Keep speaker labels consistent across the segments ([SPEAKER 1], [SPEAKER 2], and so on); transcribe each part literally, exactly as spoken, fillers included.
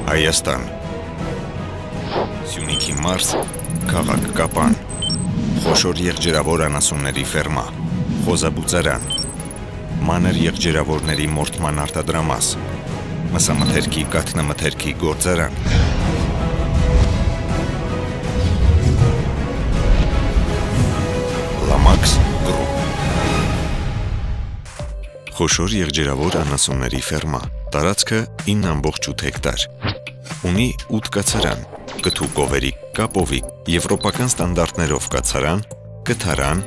[SPEAKER 1] Հայաստան, Սյունիքի մարզ, քաղաք Կապան, խոշոր եղջերավոր անասունների ֆերմա, խոզաբուծարան, մանր եղջերավորների մորթման արտադրամաս, մսամթերքի կաթնամթերքի գործարան, Lamax Group, խոշոր եղջերավոր անասունների ֆերմա, տարածքը ինը ամբողջ ութ հեկտար, ունի ութ կացարան, կթու կովերի կապովի, եվրոպական ստանդարտներով կացարան, կթարան,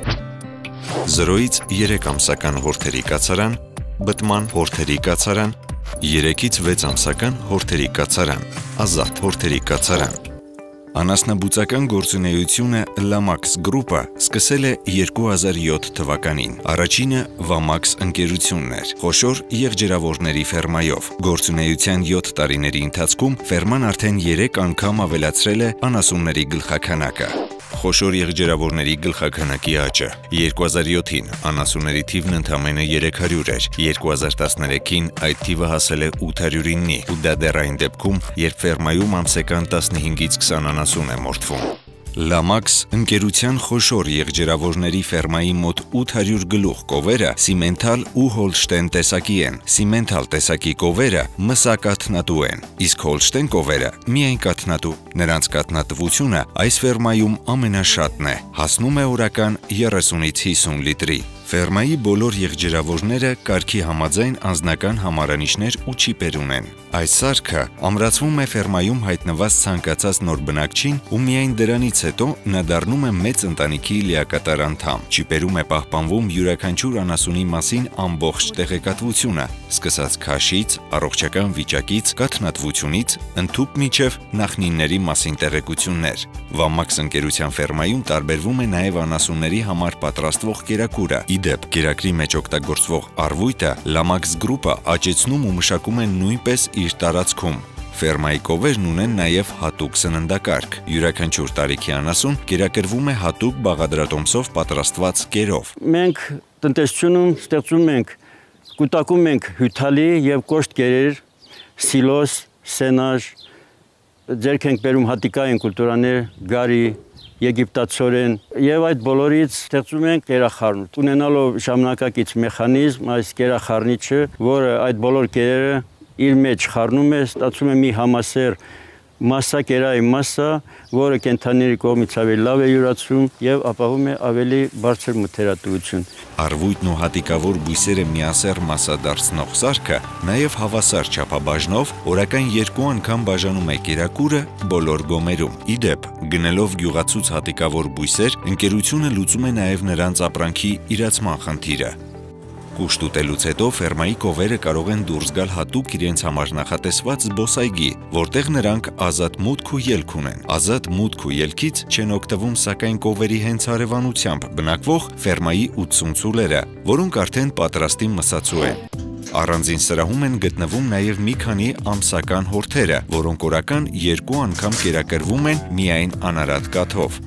[SPEAKER 1] զրոյից երեք ամսական հորթերի կացարան, բտման հորթերի կացարան, երեքից վեց ամսական հորթերի կացարան, ազատ հորթերի կացարան։ Անասնաբուծական գործունեությունը Lamax Group-ը սկսել է երկու հազար յոթ թվականին։ Առաջինը Lamax ընկերությունն էր, խոշոր եղջերավորների ֆերմայով։ Գործունեության յոթ տարիների ընթացքում ֆերման արդեն երեք անգամ ավելացրել է անասունների գլխաքանակը։ Խոշոր եղջերավորների գլխաքանակի աճը երկու հազար յոթին անասունների թիվն ընդամենը երեք հարյուր էր, երկու հազար տասներեքին այդ թիվը հասել է ութ հարյուրիննի, ու դա դեռ այն դեպքում, երբ ֆերմայում ամսական տասնհինգից քսան անասուն է մորթվում։ Lamax ընկերության խոշոր եղջերավորների ֆերմայի մոտ ութ հարյուր գլուխ կովերը սիմենթալ ու հոլշտեն տեսակի են։ Սիմենթալ տեսակի կովերը մսակաթնատու են, իսկ հոլշտեն կովերը միայն կաթնատու։ Նրանց կաթնատվությունը այս ֆերմայում ամենաշատն է, հասնում է օրական երեսունից հիսուն լիտրի։ Ֆերմայի բոլոր եղջերավորները կարգի համաձայն անձնական համարանիշներ ու չիպեր ունեն։ Այս սարքը ամրացվում է ֆերմայում հայտնված ցանկացած նոր բնակչին ու միայն դրանից հետո նա դառնում է մեծ ընտանիքի լիակատար անդամ։ Չիպերում է պահպանվում յուրաքանչյուր անասունի մասին ամբողջ տեղեկատվությունը, սկսած քաշից, առողջական վիճակից, կաթնատվությունից, ընդհուպ մինչև նախնիների մասին տեղեկություններ։ Lamax ընկերության ֆերմայում տարբերվում է նաև անասունների համար պատրաստվող կերակուրը։ Իդեպ, կերակրի մեջ օգտագործվող առվույտը Lamax Group-ը աճեցնում ու մշակում են նույնպես իր տարածքում։ Ֆերմայի կովերն ունեն նաև հատուկ սննդակարգ։ Յուրաքանչյուր տարիքի անասուն կերակրվում է հատուկ բաղադրատոմսով պատրաստված կերով։
[SPEAKER 2] Մենք տնտեսությունում ստեղծում ենք, կուտակում ենք հյութալի և կոշտ կերեր, սիլոս, սենաժ, ձեռք ենք բերում հատիկային կուլտուրաներ, գարի, եգիպտացորեն և այդ բոլորից ստեղծում ենք կերախառնուրդ։ Ունենալով ժամանակակից մեխանիզմ, այս կերախառնիչը, որը այդ բոլոր կերերը իր մեջ խառնում է, ստացվում է մի համասեր մասսա, կերայի մասսա, որը կենդանիների կողմից ավելի լավ է յուրացում և ապահովում է ավելի բարձր մթերատվություն։
[SPEAKER 1] Առվույտն ու հատիկավոր բույսերը միասեռ մասսա դարձնող սարքը նաև հավասար չափաբաժնով օրական երկու անգամ բաժանում է կերակուրը բոլոր գոմերում։ Իդեպ, գնելով գյուղացուց հատիկավոր բույսեր, ընկերությունը լուծում է նաև նրանց ապրանքի իրացման խնդիրը։ Կուշտ ուտելուց հետո ֆերմայի կովերը կարող են դուրս գալ հատուկ իրենց համար նախատեսված զբոսայգի, որտեղ նրանք ազատ մուտք ու ելք ունեն։ Ազատ մուտք ու ելքից չեն օգտվում սակայն կովերի հենց հարևանությամբ բնակվող ֆերմայի ութսուն ցուլերը, որոնք արդեն պատրաստի մսացու են։ Առանձին սրահում են գտնվում նաև մի քանի ամսական հորթերը, որոնք օրական երկու անգամ կերակրվում են միայն անարատ կաթով։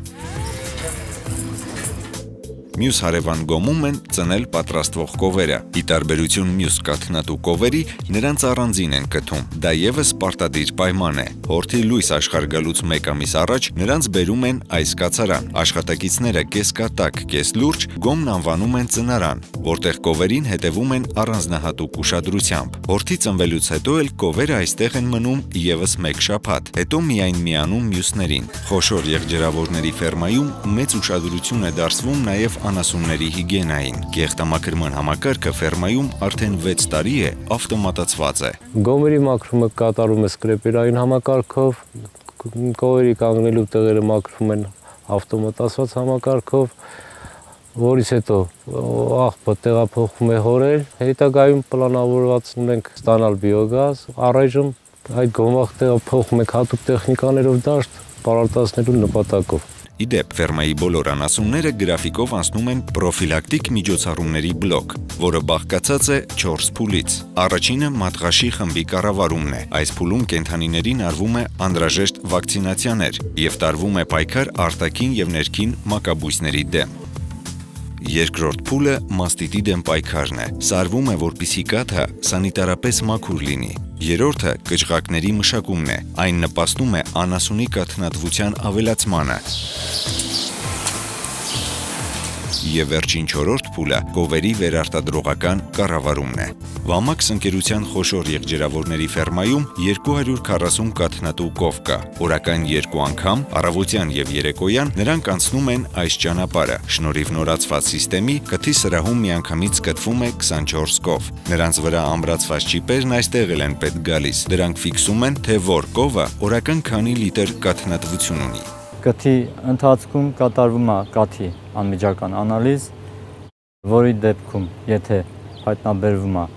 [SPEAKER 1] Մյուս հարևան գոմում են ծնել պատրաստվող կովերը։ Ի տարբերություն մյուս կաթնատու կովերի, նրանց առանձին են կթում։ Դա ևս պարտադիր պայման է։ Հորթի լույս աշխարհ գալուց մեկ ամիս առաջ նրանց բերում են այս կացարան։ Աշխատակիցները կես կատակ, կես լուրջ գոմն անվանում են ծնարան, որտեղ կովերին հետևում են առանձնահատուկ ուշադրությամբ։ Հորթի ծնվելուց հետո էլ կովերը այստեղ են մնում ևս մեկ շաբաթ, հետո միայն միանում մյուսներին։ Խոշոր եղջերավորների ֆերմայում մեծ ուշադրություն է դարձվում նաև անասունների հիգիենային։ Կեղտամաքրման համակարգը ֆերմայում արդեն վեց տարի է ավտոմատացված է։
[SPEAKER 3] Գոմերի մաքրումը կատարում է սկրեպերային համակարգով, կովերի կանգնելու տեղերը մաքրվում են ավտոմատացված համակարգով, որից հետո աղբը տեղափոխվում է հորեր, հետագայում պլանավորված ունենք ստանալ բիոգազ, առայժմ այդ գոմաղ տեղափոխում ենք հատուկ տեխնիկաներով դաշտ պարարտացնելու նպատակով։
[SPEAKER 1] Իդեպ, ֆերմայի բոլոր անասունները գրաֆիկով անցնում են պրոֆիլակտիկ միջոցառումների բլոկ, որը բաղկացած է չորս փուլից։ Առաջինը մատղաշի խմբի կառավարումն է։ Այս փուլում կենդանիներին արվում է անհրաժեշտ վակցինացիաներ և տարվում է պայքար արտաքին և ներքին մակաբույսների դեմ։ Երկրորդ փուլը մաստիտի դեմ պայքարն է։ Սարվում է, որպեսզի կաթը սանիտարապես մաքուր լինի։ Երրորդը կճղակների մշակումն է։ Այն նպաստում է անասունի կաթնատվության ավելացմանը։ Եվ վերջին չորրորդ փուլը կովերի վերարտադրողական կառավարումն է։ Lamax ընկերության խոշոր եղջերավորների ֆերմայում երկու հարյուր քառասուն կաթնատու կով կա։ Օրական երկու անգամ, առավոտյան եւ երեկոյան նրանք անցնում են այս ճանապարհը։ Շնորհիվ նորացված սիստեմի կթի սրահում միանգամից կտվում է քսանչորս կով։ Նրանց վրա ամրացված ճիպերն այստեղ էլ են պետք գալիս։ Դրանք ֆիքսում են, թե որ կովը օրական քանի լիտր կաթնատվություն ունի։
[SPEAKER 4] Կթի ընթացքում կատարվում է կաթի անմիջական անալիզ, որի դեպքում, եթե հայտնաբերվում է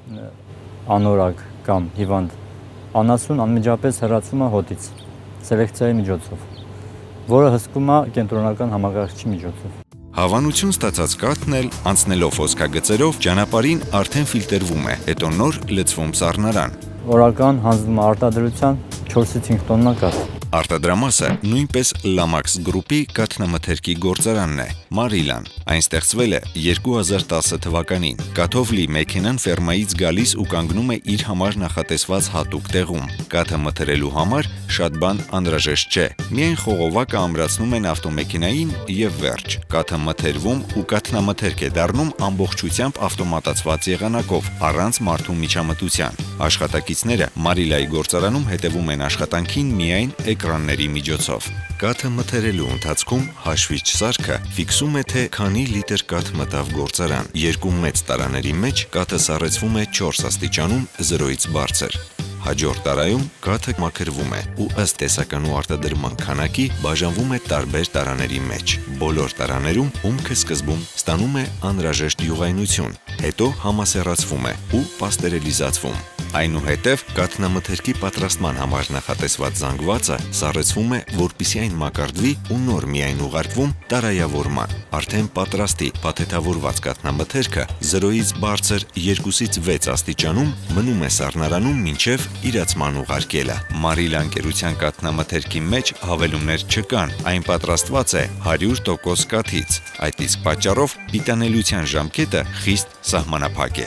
[SPEAKER 4] անորակ կամ հիվանդ անասուն, անմիջապես հեռացվում է հոտից սելեկցիայի միջոցով, որը հսկում է կենտրոնական համակարգչի միջոցով։
[SPEAKER 1] Հավանություն ստացած կաթն էլ անցնելով հոսքագծերով ճանապարհին արդեն ֆիլտրվում է, հետո նոր լցվում սառնարան։
[SPEAKER 4] Օրական հանձնում է արտադրության չորսից հինգ տոննա կաթ։
[SPEAKER 1] Արտադրամասը նույնպես Lamax Group-ի կաթնամթերքի գործարանն է, Մարիլան։ Այն ստեղծվել է երկու հազար տասը թվականին։ Կաթով լի մեքենան ֆերմայից գալիս ու կանգնում է իր համար նախատեսված հատուկ տեղում։ Կաթը մթերելու համար շատ բան անհրաժեշտ չէ։ Միայն խողովակը ամրացնում են ավտոմեքենային եւ վերջ։ Կաթը մթերվում ու կաթնամթերք է դառնում ամբողջությամբ ավտոմատացված եղանակով, առանց մարդու միջամտության։ Աշխատակիցները Մարիլայի գործարանում հետևում են աշխատանքին միայն էկրանների միջոցով։ Կաթը մթերելու ընթացքում հաշվիչ սարքը ֆիքսում է, թե քանի լիտր կաթ մտավ գործարան։ Երկու մեծ տարաների մեջ կաթը սառեցվում է չորս աստիճանում զրոյից բարձր։ Հաջորդ տարայում կաթը մաքրվում է ու ըստ տեսական ու արտադրման քանակի բաժանվում է տարբեր տարաների մեջ։ Բոլոր տարաներում հումքը սկզբում ստանում է անհրաժեշտ յուղայնություն, հետո համասեռացվում է ու պաստերելիզացվում։ Այնուհետև կաթնամթերքի պատրաստման համար նախատեսված զանգվածը սառեցվում է, որպեսզի այն մակարդվի ու նոր միայն ուղարկվում տարայավորման։ Արդեն պատրաստի փաթեթավորված կաթնամթերքը զրոյից բարձր երկուսից վեց աստիճանում մնում է սառնարանում մինչև իրացման ուղարկելը։ Մարիլա ընկերության կաթնամթերքի մեջ հավելումներ չկան, այն պատրաստված է հարյուր տոկոս կաթից։ Այդ իսկ պատճառով պիտանելիության ժամկետը խիստ սահմանափակ է։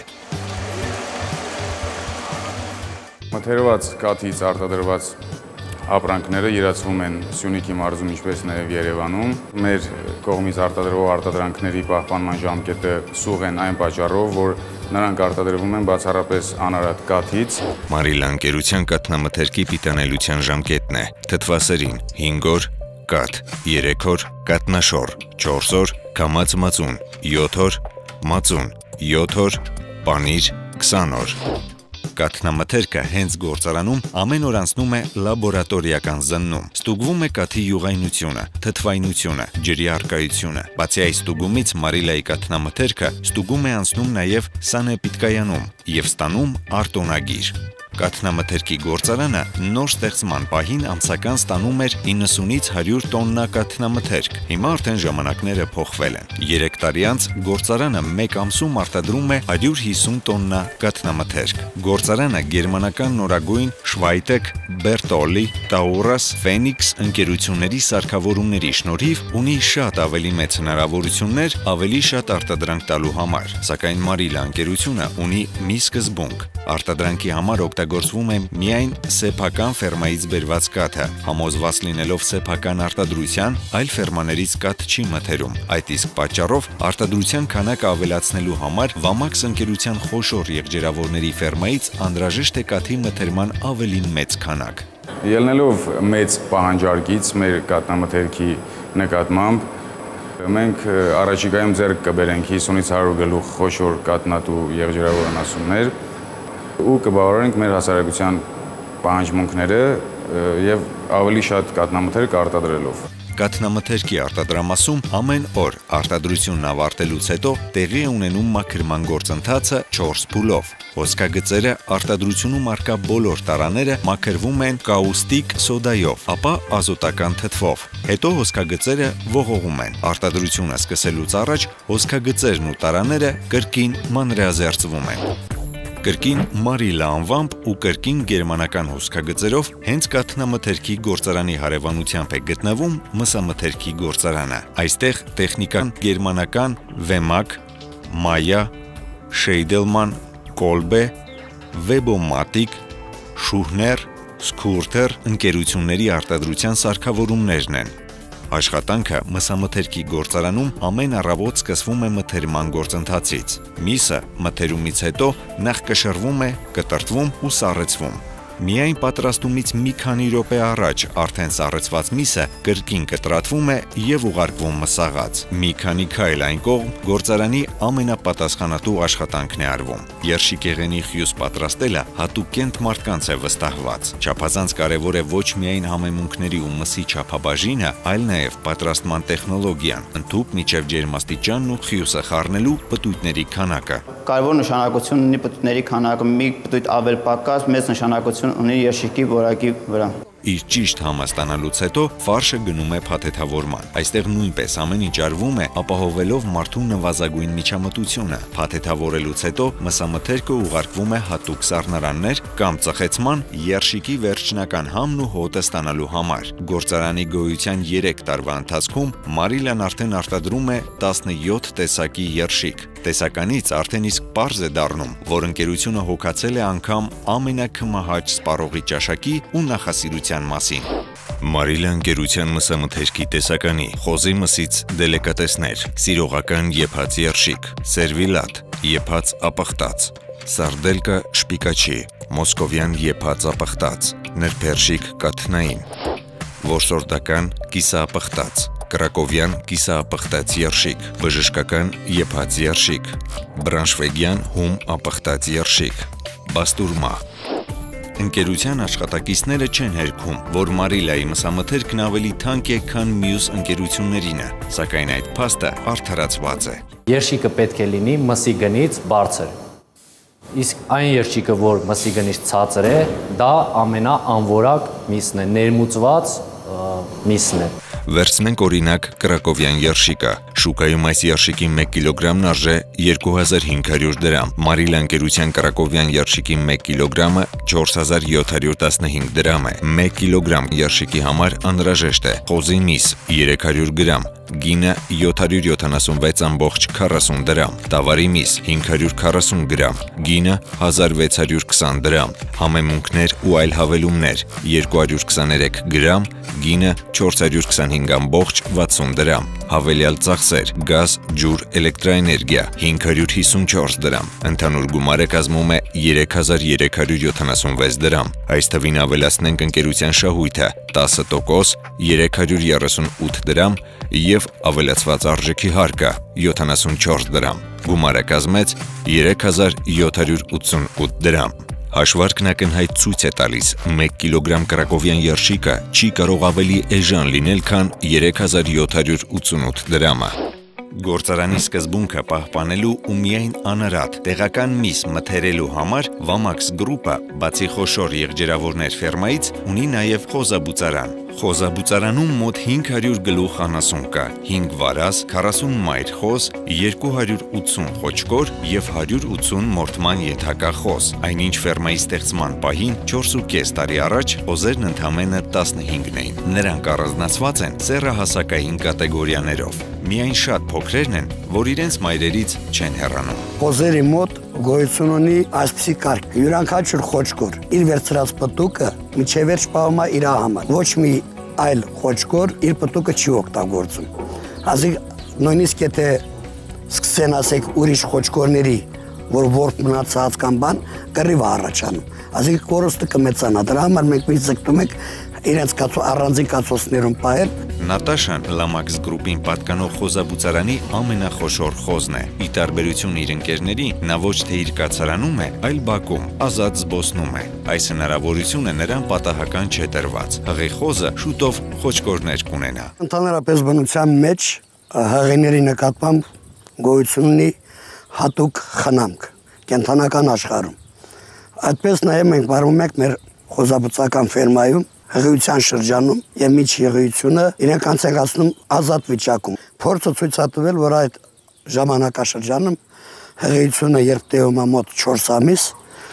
[SPEAKER 5] Մթերված կաթից արտադրված ապրանքները իրացվում են Սյունիքի մարզում, ինչպես նաև Երևանում։ Մեր կողմից արտադրվող արտադրանքների պահպանման ժամկետը սուղ են այն պատճառով, որ նրանք արտադրվում են բացառապես անարատ կաթից։
[SPEAKER 1] Մարիլա ընկերության կաթնամթերքի պիտանելիության ժամկետն է թթվասերին հինգ օր, կաթ երեք օր, կաթնաշոր չորս օր, քամած մածուն յոթ օր, մածուն յոթ օր, պանիր քսան օր։ Կաթնամթերքը հենց գործարանում ամեն օր անցնում է լաբորատորիական զննում։ Ստուգվում է կաթի յուղայնությունը, թթվայնությունը, ջրի առկայությունը։ Բացի այս ստուգումից Մարիլայի կաթնամթերքը ստուգում է անցնում նաև սանեպիդկայանում եւ ստանում արտոնագիր։ Կաթնամթերքի գործարանը նոր ստեղծման պահին ամսական ստանում էր իննսունից հարյուր տոննա կաթնամթերք։ Հիմա արդեն ժամանակները փոխվել են։ Երեք տարի անց գործարանը մեկ ամսում արտադրում է հարյուր հիսուն տոննա կաթնամթերք։ Գործարանը գերմանական նորագույն Շվայտեկ, Բերտոլի, Տաուրաս, Ֆենիքս ընկերությունների սարքավորումների շնորհիվ ունի շատ ավելի մեծ հնարավորություններ ավելի շատ արտադրանք տալու համար։ Սակայն Մարիլա ընկերությունը ունի մի սկզբունք։ Արտադրանքի համար օգտագործվում է միայն սեփական ֆերմայից բերված կաթը, համոզված լինելով սեփական արտադրության, այլ ֆերմաներից կաթ չի մթերում։ Այդ իսկ պատճառով արտադրության քանակը ավելացնելու համար Lamax ընկերության խոշոր եղջերավորների ֆերմայից անհրաժեշտ է կաթի մթերման ավելի մեծ քանակ։
[SPEAKER 5] Ելնելով մեծ պահանջարկից մեր կաթնամթերքի նկատմամբ, մենք առաջիկայում ձեռք կբերենք հիսունից հարյուր գլուխ խոշոր կաթնատու եղջերավոր անասուններ ու կբավարարենք մեր հասարակության պահանջմունքները եւ ավելի շատ կաթնամթերք արտադրելով։
[SPEAKER 1] Կաթնամթերքի արտադրամասում ամեն օր արտադրությունն ավարտելուց հետո տեղի է ունենում մաքրման գործընթացը չորս փուլով։ Հոսքագծերը արտադրությունում առկա բոլոր տարաները մաքրվում են կաուստիկ սոդայով, ապա ազոտական թթվով։ Հետո հոսքագծերը ողողում են։ Արտադրությունը սկսելուց առաջ հոսքագծերն ու տարաները կրկին մանրէազերծվում են։ կրկին Մարիլա անվամբ ու կրկին գերմանական հոսքագծերով հենց կաթնամթերքի գործարանի հարևանությամբ է գտնվում մսամթերքի գործարանը։ Այստեղ տեխնիկան գերմանական Վեմակ, Մայա, Շեյդելման, Կոլբե, Վեբոմատիկ, Շուհներ, Սկուրտեր ընկերությունների արտադրության սարքավորումներն են։ Աշխատանքը մսամթերքի գործարանում ամեն առավոտ սկսվում է մթերման գործընթացից։ Միսը մթերումից հետո նախ կշռվում է, կտրտվում ու սառեցվում։ Միայն պատրաստումից մի քանի րոպե առաջ արդեն սառեցված միսը կրկին կտրատվում է եւ ուղարկվում մսաղաց։ Մի քանի քայլ այն կողմ գործարանի ամենապատասխանատու աշխատանքն է արվում։ Երշիկեղենի խյուս պատրաստելը հատուկ կենտ մարդկանց է վստահված։ Չափազանց կարևոր է ոչ միայն համեմունքների ու մսի չափաբաժինը, այլ նաեւ պատրաստման տեխնոլոգիան, ընդհուպ միջև ջերմաստիճանն ու խյուսը խառնելու պտույտների քանակը։
[SPEAKER 6] Կարևոր նշանակություն ունի պտույտների քանակը, մի պտույտ ավել պակաս մեծ նշանակություն ունի երշիկի որակի վրա։
[SPEAKER 1] Իր ճիշտ համաստանալուց հետո ֆարշը գնում է փաթեթավորման։ Այստեղ նույնպես ամեն ինչ արվում է ապահովելով մարդու նվազագույն միջամտությունը։ Փաթեթավորելուց հետո մսամթերքը ուղարկվում է հատուկ սառնարաններ կամ ծխեցման երշիկի վերջնական համն ու հոտը ստանալու համար։ Գործարանի գոյության երեք տարվա ընթացքում Մարիլան արդեն արտադրում է տասնյոթ տեսակի երշիկ։ Տեսականից արդեն իսկ պարզ է դառնում, որ ընկերությունը հոգացել է անգամ ամենակմահաճ սպառողի ճաշակի ու նախասիրության մասին։ Մարիլա ընկերության մսամթերքի տեսականի խոզի մսից դելեկատեսներ, սիրողական եփած երշիկ, սերվիլատ, եփած ապխտած, սարդելկա շպիկաչի, մոսկովյան եփած ապխտած, նրբերշիկ կաթնային, որսորդական կիսաապխտած, կրակովյան կիսաապխտած երշիկ, բժշկական եփած երշիկ, բրանշվեգյան հում ապխտած երշիկ, բաստուրմա։ Ընկերության աշխատակիցները չեն հերքում, որ Մարիլայի մսամթերքն ավելի թանկ է, քան մյուս ընկերություններինը, սակայն այդ փաստը արդարացված է։
[SPEAKER 7] Երշիկը պետք է լինի մսի գնից բարձր։ Իսկ այն երշիկը, որ մսի գնից ցածր է, դա ամենաանվորակ միսն է, ներմուծված միսն է։
[SPEAKER 1] Վերցնենք օրինակ կրակովյան երշիկը։ Շուկայում այս երշիկի մեկ կիլոգրամն արժե երկու հազար հինգ հարյուր դրամ։ Մարիլա ընկերության կրակովյան երշիկի մեկ կիլոգրամը չորս հազար յոթ հարյուր տասնհինգ դրամ է։ մեկ կիլոգրամ երշիկի համար անհրաժեշտ է խոզի միս երեք հարյուր գրամ, գինը յոթ հարյուր յոթանասունվեց ամբողջ քառասուն դրամ, տավարի միս հինգ հարյուր քառասուն գրամ, գինը հազար վեց հարյուր քսան դրամ, համեմունքներ ու այլ հավելումներ երկու հարյուր քսաներեք գրամ, գինը չորս հարյուր քսանհինգ ամբողջ վաթսուն դրամ, հավելյալ ծախսեր, գազ, ջուր, էլեկտրաէներգիա հինգ հարյուր հիսունչորս դրամ, ընդհանուր գումարը կազմում է երեք հազար երեք հարյուր յոթանասունվեց դրամ։ Այս թվին ավելացնենք ընկերության շահույթը տասը տոկոս երեք հարյուր երեսունութ դրամ եւ ավելացված արժեքի հարկը յոթանասունչորս դրամ։ Գումարը կազմեց երեք հազար յոթ հարյուր ութսունութ դրամ։ Հաշվարկն ակնհայտ ցույց է տալիս մեկ կիլոգրամ կրակովյան երշիկը չի կարող ավելի էժան լինել, քան երեք հազար յոթ հարյուր ութսունութ դրամը։ Գործարանի սկզբունքը պահպանելու ու միայն անարատ տեղական միս մթերելու համար Lamax Group-ը բացի խոշոր եղջերավորներ ֆերմայից ունի նաև խոզաբուծարան։ Խոզաբուծարանում մոտ հինգ հարյուր գլուխ անասուն կա, հինգ վարազ, քառասուն մայր խոզ, երկու հարյուր ութսուն խոչկոր եւ հարյուր ութսուն մորթման ենթակա խոզ։ Այնինչ ֆերմայի ստեղծման պահին չորսուկես տարի առաջ խոզերն ընդամենը տասնհինգն էին։ Նրանք առանձնացված են սեռահասակային կատեգորիաներով։ Միայն շատ փոքրերն են, որ իրենց մայրերից չեն հեռանում։
[SPEAKER 8] Խոզերի մոտ գոյություն ունի այսպիսի կարգ. յուրաքանչյուր խոչկոր իր վերցրած պտուկը միջև վերջ պահում է իր համար։ Ոչ մի այլ խոչկոր իր պտուկը չի օգտագործում։ Այսինքն նույնիսկ եթե սկսեն ասեք ուրիշ խոչկորների, որ որբ մնացած կամ բան, կռիվ է առաջանում։ Այսինքն կորուստը կմեծանա։ Դրա համար մենք մի ձգտում ենք իրենց առանձին կացոցներում պահել։
[SPEAKER 1] Նատաշան Lamax Group-ին պատկանող խոզաբուծարանի ամենախոշոր խոզն է։ Ի տարբերություն իր ընկերների, նա ոչ թե իր կացարանում է, այլ բակում, ազատ զբոսնում է։ Այս հնարավորությունը նրան պատահական չէ տրված։ Հղի խոզը շուտով խոչկորներ կունենա։
[SPEAKER 8] Ընդհանրապես բնության մեջ հղիների նկատմամբ գոյություն ունի հատուկ խնամք կենթանական աշխարհում։ Այդպես նաև մենք վարվում ենք մեր խոզաբուծական ֆերմայում հղիության շրջանում եւ միջհղիությունը իրենք անցկացնում ազատ վիճակում։ Փորձը ցույց է տվել, որ այդ ժամանակաշրջանում հղիությունը երբ տևում է մոտ չորս ամիս,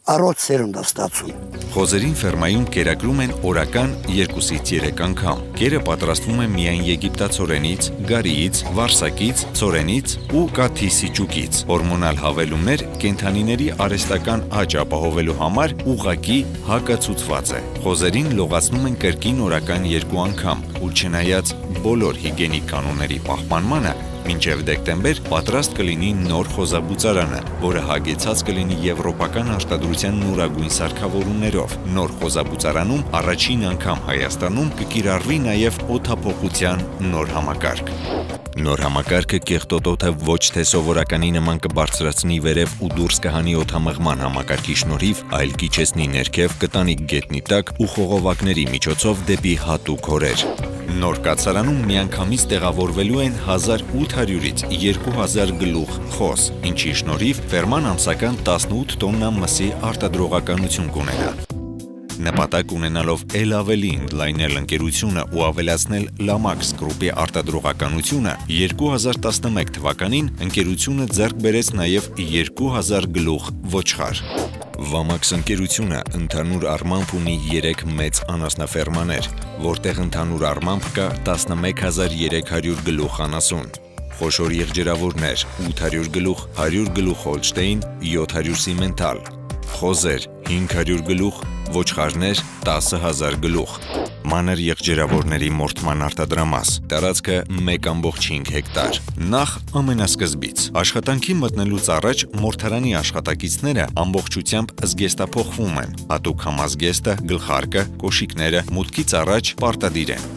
[SPEAKER 8] առողջ սերունդ է ստացում։
[SPEAKER 1] Խոզերին ֆերմայում կերակրում են օրական երկուսից երեք անգամ։ Կերը պատրաստվում է միայն եգիպտացորենից, գարիից, վարսակից, ցորենից ու կաթի սիճուկից։ Հորմոնալ հավելումներ կենդանիների արհեստական աճ ապահովելու համար ուղղակի հակացուցված է։ Խոզերին լողացնում են կրկին օրական երկու անգամ, ու չնայած բոլոր հիգիենիկ կանոնների պահպանմանը, մինչև դեկտեմբեր պատրաստ կլինի նոր խոզաբուծարանը, որը հագեցած կլինի եվրոպական արտադրության նորագույն սարքավորումներով։ Նոր խոզաբուծարանում առաջին անգամ Հայաստանում կկիրառվի նաև օդափոխության նոր համակարգ։ Նոր համակարգը կեղտոտոթը ոչ թե սովորականի նման կբարձրացնի վերև ու դուրս կհանի օդամղման համակարգի շնորհիվ, այլ կիջեցնի ներքև, կտանի գետնի տակ ու խողովակների միջոցով դեպի հատուկ հորեր։ Նոր կացարանում միանգամից տեղավորվելու են հազար ութ հարյուրից երկու հազար գլուխ խոզ, ինչի շնորհիվ ֆերման ամսական տասնութ տոննա մսի արտադրողականություն կունենա։ Նպատակ ունենալով էլ ավելի ընդլայնել ընկերությունը ու ավելացնել Lamax Group-ի արտադրողականությունը, երկու հազար տասնմեկ թվականին ընկերությունը ձեռք բերեց նաև երկու հազար գլուխ ոչխար։ Lamax ընկերությունը ընդհանուր առմամբ ունի երեք մեծ անասնաֆերմաներ, որտեղ ընդհանուր առմամբ կա տասնմեկ հազար երեք հարյուր գլուխ անասուն, խոշոր եղջերավորներ ութ հարյուր գլուխ, հարյուր գլուխ Հոլշտեյն, յոթ հարյուր սիմենտալ, խոզեր հինգ հարյուր գլուխ, ոչխարներ տասը հազար գլուխ։ Մանր եղջերավորների մորթման արտադրամաս, տարածքը մեկ ամբողջ հինգ հեկտար։ Նախ ամենասկզբից, աշխատանքի մտնելուց առաջ մորթարանի աշխատակիցները ամբողջությամբ զգեստափոխվում են, հատուկ համազգեստը, գլխարկը, կոշիկները մուտքից առաջ պարտադիր են։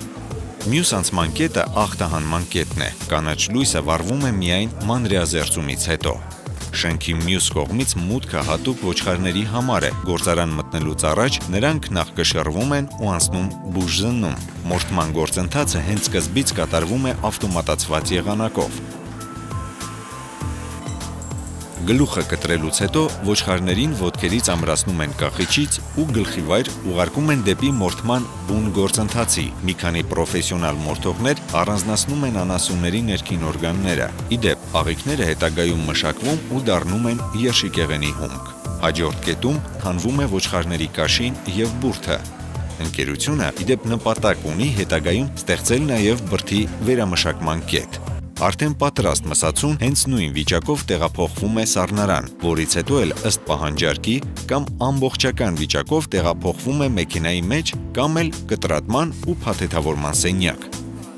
[SPEAKER 1] Մյուս անցման կետը ախտահանման կետն է, կանաչ լույսը վառվում է միայն մանրեազերծումից հետո։ Շենքի մյուս կողմից մուտքը հատուկ ոչխարների համար է, գործարան մտնելուց առաջ նրանք նախ կշռվում են ու անցնում բուժզննում։ Մորթման գործընթացը հենց սկզբից կատարվում է ավտոմատացված եղանակով։ Գլուխը կտրելուց հետո ոչխարներին ոտքերից ամրացնում են կախիչից ու գլխի վայր ուղարկում են դեպի մորթման բուն գործընթացի։ Մի քանի պրոֆեսիոնալ մորթողներ առանձնացնում են անասունների ներքին օրգանները։ Ի դեպ, աղիքները հետագայում մշակվում ու դառնում են երշիկեղենի հումք։ Հաջորդ կետում հանվում է ոչխարների կաշին և բուրդը։ Ընկերությունը ի դեպ նպատակ ունի հետագայում ստեղծել նաև բրդի վերամշակման կետ։ Արդեն պատրաստ մսացուն հենց նույն վիճակով տեղափոխվում է սառնարան, որից հետո էլ ըստ պահանջարկի կամ ամբողջական վիճակով տեղափոխվում է մեքենայի մեջ կամ էլ կտրատման ու փաթեթավորման սենյակ։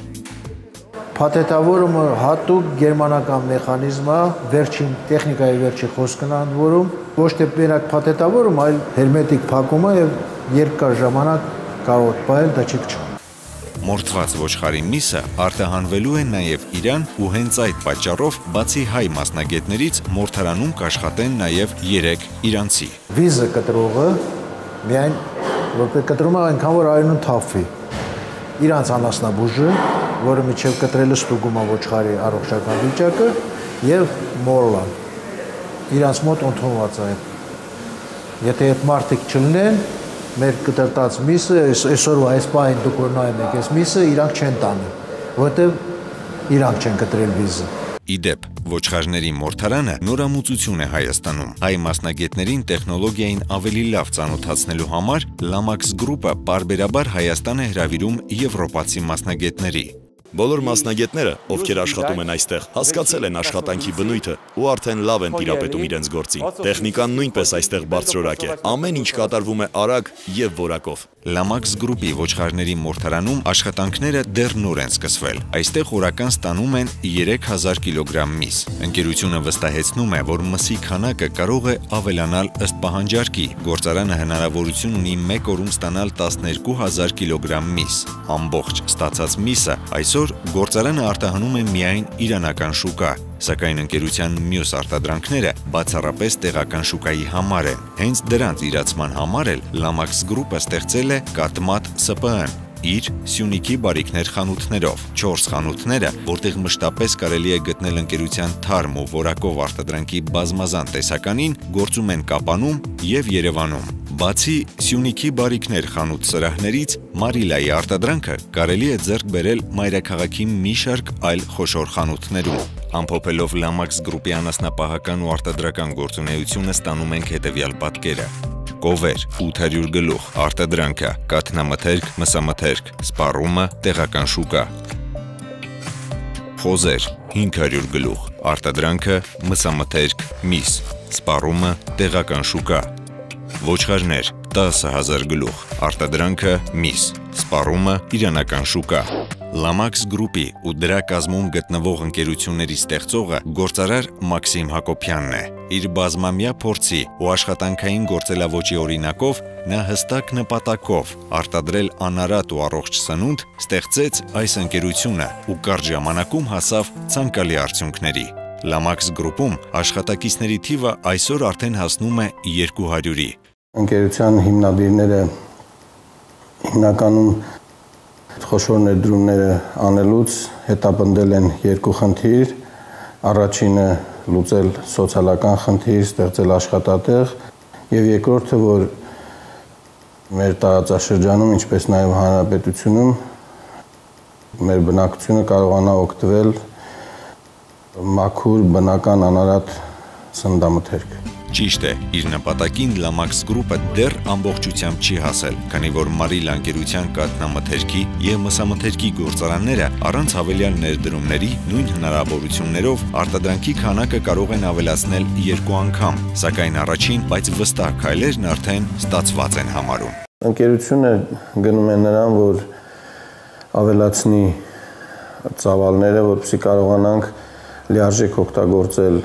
[SPEAKER 9] Փաթեթավորումը հատուկ գերմանական մեխանիզմ է, վերջին տեխնիկայի վերջի խոսքն է ընդորում, ոչ թե մենակ փաթեթավորում, այլ հերմետիկ փակումը եւ երկար ժամանակ կարող է պահել, դա չի քչում։
[SPEAKER 1] Մորթված ոչխարի միսը արտահանվելու է նաև Իրան ու հենց այդ պատճառով բացի հայ մասնագետներից մորթարանում կաշխատեն նաև երեք իրանցի։
[SPEAKER 9] Վիզը կտրողը միայն որպես կտրում է այնքան որ արյունը թափվի։ Իրանց անասնաբուժը, որը միջև կտրելը ստուգում է ոչխարի առողջական վիճակը, եւ մորլան։ Իրանց մոտ ընդունված է։ Եթե այդ մարդիկ չլինեն, մեր կտրտած միսը, այսօրվա այս պահին դուք որ նայում եք այս միսը, իրանք չեն տանի, որովհետև իրանք չեն կտրել վիզը։
[SPEAKER 1] Ի դեպ, ոչխարների մորթարանը նորամուծություն է Հայաստանում։ Հայ մասնագետներին տեխնոլոգիային ավելի լավ ծանոթացնելու համար Lamax Group-ը պարբերաբար Հայաստան է հրավիրում եվրոպացի մասնագետների։
[SPEAKER 10] Բոլոր մասնագետները, ովքեր աշխատում են այստեղ, հասկացել են աշխատանքի բնույթը ու արդեն լավ են տիրապետում իրենց գործին։ Տեխնիկան նույնպես այստեղ բարձրորակ է։ Ամեն ինչ կատարվում է արագ եւ որակով։
[SPEAKER 1] Lamax Group-ի ոչխարների մորթարանում աշխատանքները դեռ նոր են սկսվել։ Այստեղ օրական ստանում են երեք հազար կիլոգրամ միս։ Ընկերությունը վստահեցնում է, որ մսի քանակը կարող է ավելանալ ըստ պահանջարկի։ Գործարանը հնարավորություն ունի մեկ օրում ստանալ տասներկու հազար կիլոգրամ միս։ Ամբողջ ստացած միսը այսօր գործարանը արտահանում է միայն իրանական շուկա, սակայն ընկերության մյուս արտադրանքները բացառապես տեղական շուկայի համար են։ Հենց դրանց իրացման համար էլ Lamax Group-ը ստեղծել է Կատմատ S P N իր Սյունիքի բարիքներ խանութներով։ Չորս խանութները, որտեղ մշտապես կարելի է գտնել ընկերության թարմ ու որակով արտադրանքի բազմազան տեսականին, գործում են Կապանում և Երևանում։ Բացի Սյունիքի բարիքներ խանութ սրահներից, Մարիլայի արտադրանքը կարելի է ձեռք բերել մայրաքաղաքի մի շարք այլ խոշոր խանութներում։ Ամփոփելով Lamax Group-ի անասնապահական ու արտադրական գործունեությունը ստանում ենք հետևյալ պատկերը. Կովեր ութ հարյուր գլուխ, արտադրանքը, կաթնամթերք, մսամթերք, սպառումը, տեղական շուկա։ Խոզեր հինգ հարյուր գլուխ, արտադրանքը, մսամթերք, միս, սպառումը, տեղական շուկա։ Ոչխարներ տասը հազար գլուխ, արտադրանքը, միս, սպառումը, իրանական շուկա։ Lamax Group-ի ու դրա կազմում գտնվող ընկերությունների ստեղծողը գործարար Մաքսիմ Հակոբյանն է։ Իր բազմամյա փորձի ու աշխատանքային գործելավոճի օրինակով նա հստակ նպատակով արտադրել անարատ ու առողջ սնունդ ստեղծեց այս ընկերությունը ու կարճ ժամանակում հասավ ցանկալի արդյունքների։ Lamax Group-ում աշխատակիցների թիվը այսօր արդեն հասնում է երկու հարյուրի։
[SPEAKER 11] Ընկերության հիմնադիրները հիմնականում խոշոր ներդրումները անելուց հետապնդել են երկու խնդիր, առաջինը լուծել սոցիալական խնդիր, ստեղծել աշխատատեղ, եւ երկրորդը, որ մեր տարածաշրջանում, ինչպես նաեւ հանրապետությունում մեր բնակչությունը կարողանա օգտվել մաքուր բնական անարատ սննդամթերք։
[SPEAKER 1] Ճիշտ է, իր նպատակին Lamax Group-ը դեռ ամբողջությամբ չի հասել, քանի որ Մարիլա ընկերության կաթնամթերքի եւ մսամթերքի գործարանները առանց հավելյալ ներդրումների նույն հնարավորություններով արտադրանքի քանակը կարող են ավելացնել երկու անգամ, սակայն առաջին, բայց վստահ քայլերն արդեն ստացված են համարում։
[SPEAKER 11] Ընկերությունը գնում է նրան, որ ավելացնի ծավալները, որպեսզի կարողանանք լիարժեք օգտագործել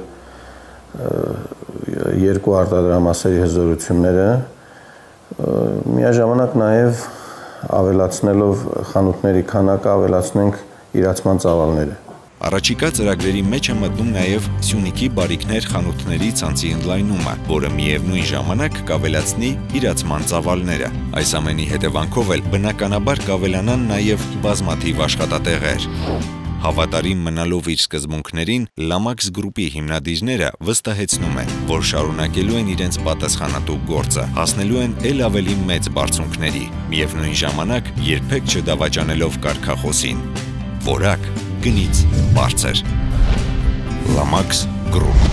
[SPEAKER 11] երկու արտադրամասերի հզորությունները, միաժամանակ նաև ավելացնելով խանութների քանակը ավելացնենք իրացման ծավալները։
[SPEAKER 1] Առաջիկա ծրագրերի մեջ է մտնում նաև Սյունիքի բարիքներ խանութների ցանցի ընդլայնումը, որը միևնույն ժամանակ կավելացնի իրացման ծավալները։ Այս ամենի հետևանքով էլ բնականաբար կավելանան նաև բազմաթիվ աշխատատեղեր։ Հավատարիմ մնալով իր սկզբունքներին, Lamax Group-ի հիմնադիրները վստահեցնում են, որ շարունակելու են իրենց պատասխանատու գործը, հասնելու են ել ավելի մեծ բարձունքների, միևնույն ժամանակ երբեք չդավաճանելով կարգախոսին։ Որակ գնից բարձր։ Lamax Group